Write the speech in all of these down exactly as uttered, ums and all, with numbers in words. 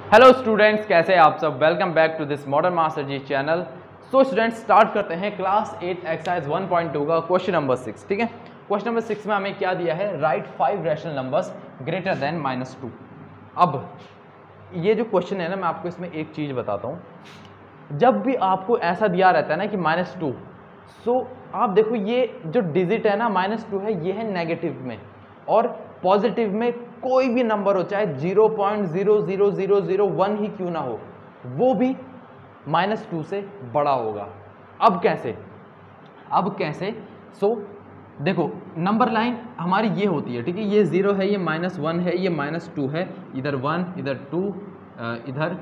Hello students, कैसे हैं आप सब। Welcome back to this modern master ji channel. So students, start करते हैं class eight exercise one point two का क्वेश्चन नंबर सिक्स। ठीक है, क्वेश्चन नंबर सिक्स में हमें क्या दिया है, write five rational numbers greater than minus two. अब ये जो क्वेश्चन है ना, मैं आपको इसमें एक चीज़ बताता हूँ। जब भी आपको ऐसा दिया रहता है ना कि माइनस टू, सो आप देखो ये जो डिजिट है ना माइनस टू है, ये है नेगेटिव में, और पॉजिटिव में कोई भी नंबर हो, चाहे zero point zero zero zero zero one ही क्यों ना हो, वो भी माइनस टू से बड़ा होगा। अब कैसे अब कैसे सो देखो, नंबर लाइन हमारी ये होती है, ठीक है, ये जीरो है, ये माइनस वन है, ये माइनस टू है, इधर वन, इधर टू, इधर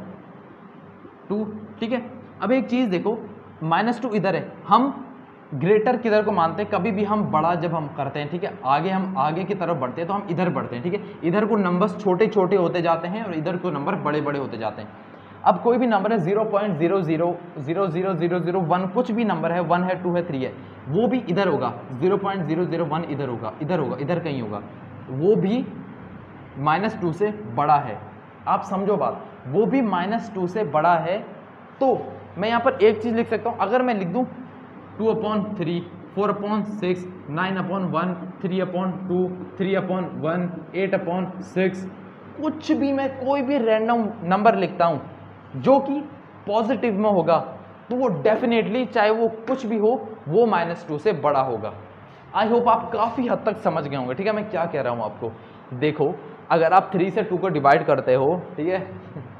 टू। ठीक है, अब एक चीज़ देखो, माइनस टू इधर है, हम ग्रेटर किधर को मानते हैं, कभी भी हम बड़ा जब हम करते हैं, ठीक है, आगे हम आगे की तरफ बढ़ते हैं तो हम इधर बढ़ते हैं। ठीक है, इधर को नंबर्स छोटे छोटे होते जाते हैं और इधर को नंबर बड़े बड़े होते जाते हैं। अब कोई भी नंबर है zero point zero zero zero zero zero zero one, कुछ भी नंबर है, वन है, टू है, थ्री है, वो भी इधर होगा। Zero point zero zero one इधर होगा, इधर होगा, इधर कहीं होगा, वो भी माइनस टू से बड़ा है। आप समझो बात, वो भी माइनस टू से बड़ा है। तो मैं यहाँ पर एक चीज़ लिख सकता हूँ, अगर मैं लिख दूँ two upon three, four upon six, nine upon one, three upon two, three upon one, eight upon six, कुछ भी मैं कोई भी रैंडम नंबर लिखता हूँ जो कि पॉजिटिव में होगा, तो वो डेफिनेटली, चाहे वो कुछ भी हो, वो माइनस टू से बड़ा होगा। आई होप आप काफ़ी हद तक समझ गए होंगे। ठीक है, मैं क्या कह रहा हूँ आपको। देखो, अगर आप थ्री से टू को डिवाइड करते हो, ठीक है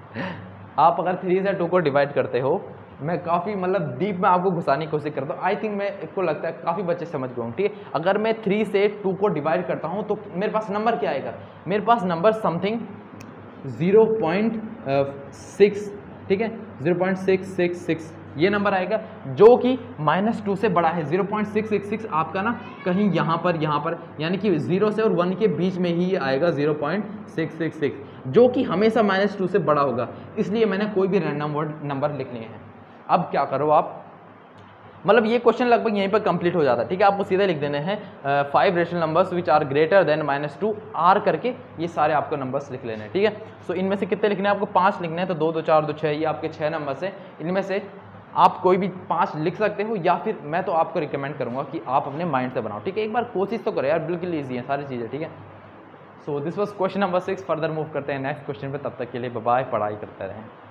आप अगर थ्री से टू को डिवाइड करते हो, मैं काफ़ी मतलब डीप में आपको घुसाने की कोशिश करता हूँ। आई थिंक मैं को लगता है काफ़ी बच्चे समझ गए होंगे। ठीक है, अगर मैं थ्री से टू को डिवाइड करता हूँ तो मेरे पास नंबर क्या आएगा, मेरे पास number something zero point six, ठीक है, zero point six six six ये नंबर आएगा, जो कि माइनस टू से बड़ा है। Zero point six six six आपका ना कहीं यहाँ पर यहाँ पर यानी कि जीरो से और वन के बीच में ही आएगा, zero point six six six, जो कि हमेशा माइनस टू से बड़ा होगा। इसलिए मैंने कोई भी रैंडम वर्ड नंबर लिखने हैं। अब क्या करो आप, मतलब ये क्वेश्चन लगभग यहीं पर कंप्लीट हो जाता है। ठीक है, आपको सीधे लिख देने हैं five rational numbers which are greater than minus two, आर करके ये सारे आपको नंबर्स लिख लेने हैं। ठीक है, सो इनमें से कितने लिखने हैं आपको, पाँच लिखने हैं, तो दो दो चार दो छः, ये आपके छः नंबर्स हैं। इनमें से आप कोई भी पाँच लिख सकते हो, या फिर मैं तो आपको रिकमेंड करूँगा कि आप अपने माइंड से बनाओ। ठीक है, एक बार कोशिश तो करो यार, बिल्कुल ईजी है सारी चीज़ें। ठीक है, so this was question number six. Further move करते हैं नेक्स्ट क्वेश्चन पे, तब तक के लिए बाय बाय, पढ़ाई करते रहें।